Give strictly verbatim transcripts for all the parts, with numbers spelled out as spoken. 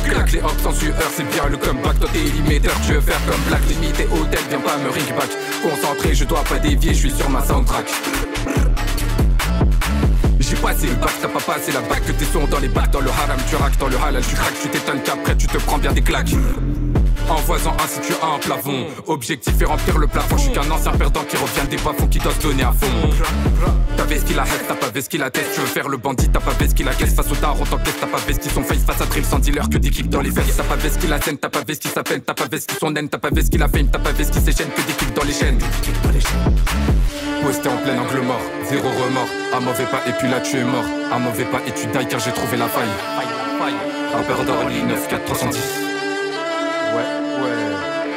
claque les hops sans sueur, c'est bien le comeback. Toi t'es éliminateur, tu veux faire comme Black, limité hôtel, viens pas me ring back. Concentré, je dois pas dévier, je suis sur ma soundtrack. J'ai passé le bac, t'as pas passé la bac. Que tes sons dans les bacs, dans le haram tu raques, dans le halal tu craques. Tu t'étonnes qu'après tu te prends bien des claques. En voisant ainsi tu as un plafond. Objectif est remplir le plafond. Je suis qu'un ancien perdant qui revient des bas-fonds, qui doit se donner à fond. T'as vesti la haine, t'as pas vesti la tête. Tu veux faire le bandit, t'as pas vesti la caisse. Face au daron t'encaisse, t'as pas vesti son face. Face à drill sans dealer que des kicks dans les fesses. T'as pas vesti la scène, t'as pas vesti sa peine. T'as pas vesti son haine, t'as pas vesti la fame. T'as pas vesti ses chaînes que des kicks dans les chaînes. Posté en plein angle mort, zéro remords. Un mauvais pas et puis là tu es mort. Un mauvais pas et tu die car j'ai trouvé la faille. Rappeur d'Orly neuf quatre trois cent dix. Ouais, ouais.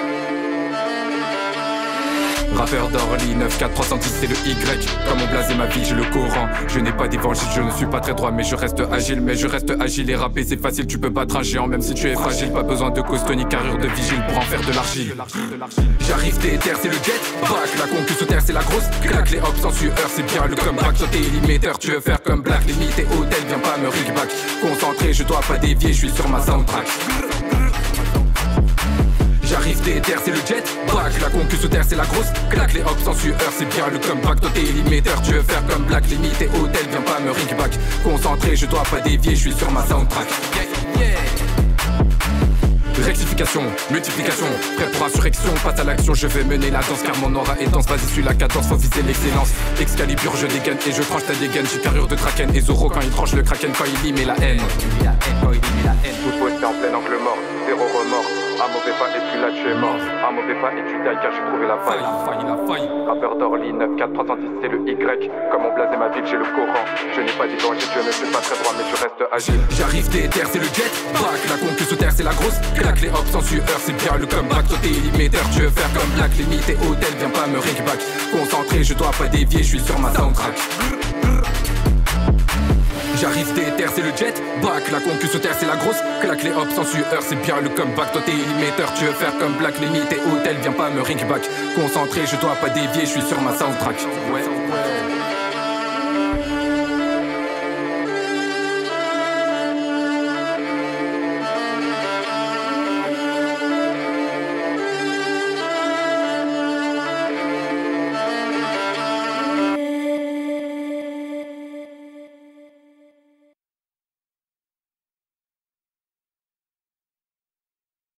Rappeur d'Orly neuf quatre trois cent dix, c'est le Y. Comme on blasé ma vie, j'ai le Coran. Je n'ai pas d'évangile, je ne suis pas très droit, mais je reste agile. Mais je reste agile et rapper c'est facile, tu peux battre un géant même si tu es fragile. Pas besoin de costaud ni carrure de vigile pour en faire de l'argile. J'arrive déter, c'est le jet back. La concu sous terre, c'est la grosse claque. Les hops sans sueur, c'est bien le comeback. Toi t'es éliminateur, tu veux faire comme Black. Limité hôtel, viens pas me ring back. Concentré, je dois pas dévier, je suis sur ma soundtrack. J'arrive déter, c'est le jet back. La concu sous terre, c'est la grosse claque. Les hops sans sueur, c'est bien le comeback. Toi t'es éliminateur, tu veux faire comme Black. Limité hôtel, viens pas me ring back. Concentré, je dois pas dévier, je suis sur ma soundtrack. Yeah, yeah. Rectification, multiplication, prêt pour insurrection, passe à l'action, je vais mener la danse car mon aura est dense, vas-y suis la cadence, faut viser l'excellence. Excalibur, je dégaine et je tranche ta dégaine, j'ai carrure de Kraken et Zoro quand il tranche le Kraken, quand il y met la haine. Quand il y met la haine, tout posté en plein angle mort, zéro remords. Un mauvais pas et puis là tu es mort. Un mauvais pas et tu die car j'ai trouvé la faille. La faille, la faille. Rappeur d'Orly neuf quatre trois cent dix, c'est le Y. Comme on blasé ma ville, j'ai le Coran. Je n'ai pas d'évangile, je ne suis pas très droit, mais je reste agile. J'arrive déter, c'est le jet back. La concu sous terre, c'est la grosse claque. Les hops sans sueur, c'est bien le comeback. Toi t'es éliminateur, tu veux faire comme Black. Limité hôtel, viens pas me ring back. Concentré, je dois pas dévier, je suis sur ma soundtrack. J'arrive déter, c'est le jet back. La concu sous terre, c'est la grosse claque. Les hops sans sueur, c'est bien le comeback. Toi t'es éliminateur, tu veux faire comme Black. Limité hôtel, viens pas me ring back. Concentré, je dois pas dévier, je suis sur ma soundtrack. Ouais.